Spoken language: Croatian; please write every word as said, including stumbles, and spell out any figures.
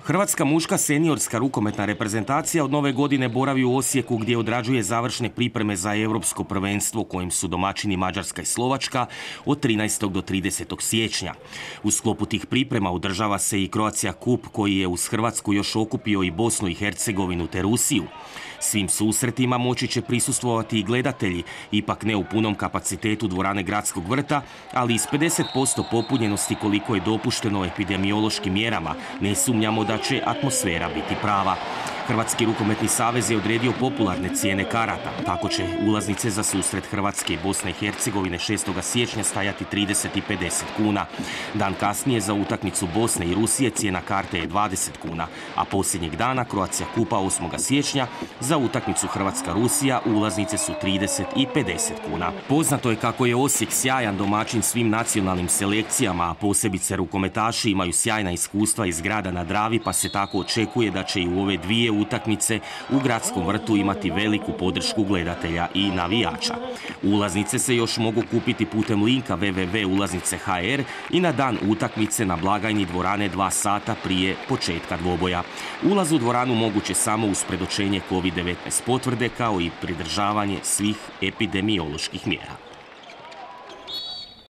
Hrvatska muška seniorska rukometna reprezentacija od nove godine boravi u Osijeku gdje odrađuje završne pripreme za europsko prvenstvo kojim su domaćini Mađarska i Slovačka od trinaestog do tridesetog siječnja. U sklopu tih priprema održava se i Croatia Cup koji je uz Hrvatsku još okupio i Bosnu i Hercegovinu te Rusiju. Svim susretima moći će prisustvovati i gledatelji, ipak ne u punom kapacitetu dvorane Gradskog vrta, ali i s pedeset posto popunjenosti koliko je dopušteno epidemiološkim mjerama. Ne sumnjamo da će atmosfera biti prava. Hrvatski rukometni savez je odredio popularne cijene karata. Tako će ulaznice za susret Hrvatske i Bosne i Hercegovine šestog siječnja stajati trideset i pedeset kuna. Dan kasnije za utakmicu Bosne i Rusije cijena karte je dvadeset kuna, a posljednjeg dana Croatia Cupa osmog siječnja za utakmicu Hrvatska-Rusija ulaznice su trideset i pedeset kuna. Poznato je kako je Osijek sjajan domaćin svim nacionalnim selekcijama, a posebice rukometaši imaju sjajna iskustva iz grada na Dravi, pa se tako očekuje da će i u ove dvije utakmice u Gradskom vrtu imati veliku podršku gledatelja i navijača. Ulaznice se još mogu kupiti putem linka w w w tačka ulaznice tačka h r i na dan utakmice na blagajni dvorane dva sata prije početka dvoboja. Ulaz u dvoranu moguće samo uz predočenje kovid devetnaest potvrde kao i pridržavanje svih epidemioloških mjera.